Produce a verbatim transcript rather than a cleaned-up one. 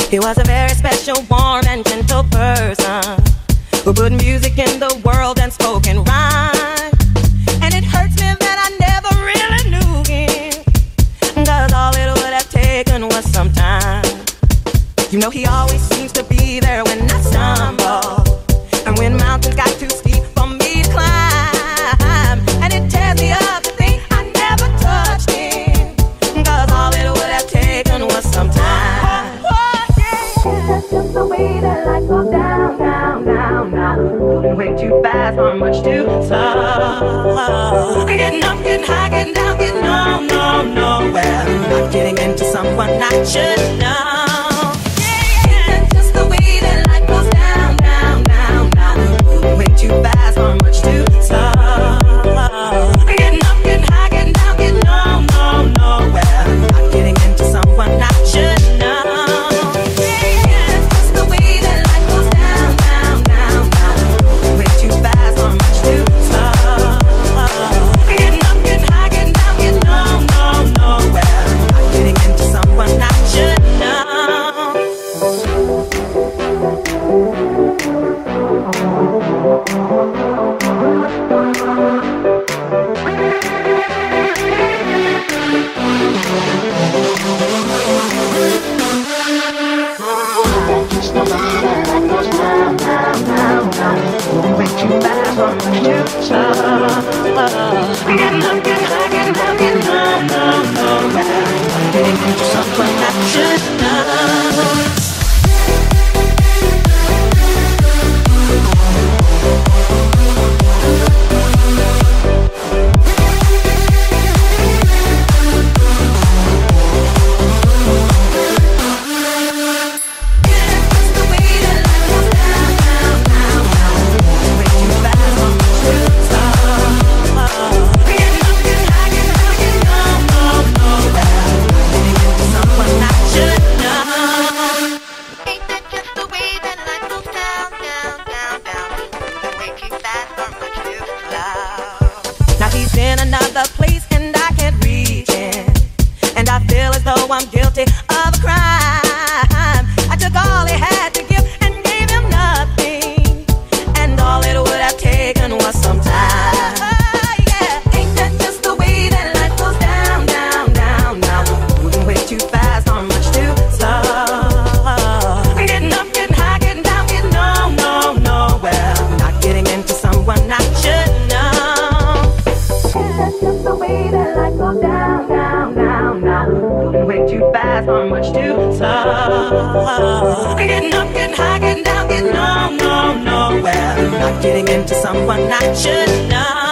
He was a very special, warm and gentle person who put music in the world and spoke in rhyme. And it hurts me that I never really knew him, 'cause all it would have taken was some time. You know he always seems to be there when I stumble, and when mountains got too steep for me to climb. And it tears me up to think I never touched him, 'cause all it would have taken was some time. That's just the way that life goes down, down, down, down. Moving way too fast or much too slow. Getting up, getting high, getting down, getting on, no, nowhere. Not getting into someone I should know. That's just the way that life goes down, down, down, down. Moving way too fast or much too slow. Getting up, getting high, getting down, getting on, no, nowhere. Not getting into someone I should know. I'm guilty of a crime. I took all he had to give and gave him nothing, and all it would have taken was some time. Oh, yeah. Ain't that just the way that life goes down, down, down, down? Moving way too fast or much too slow. Getting up, getting high, getting down, getting on, no, nowhere. Not getting into someone I should know. That's just the way that life goes down, down, down, down. Moving way too fast or much too slow. Getting up, getting high, getting down, getting on, no, nowhere. Not getting into someone I should know.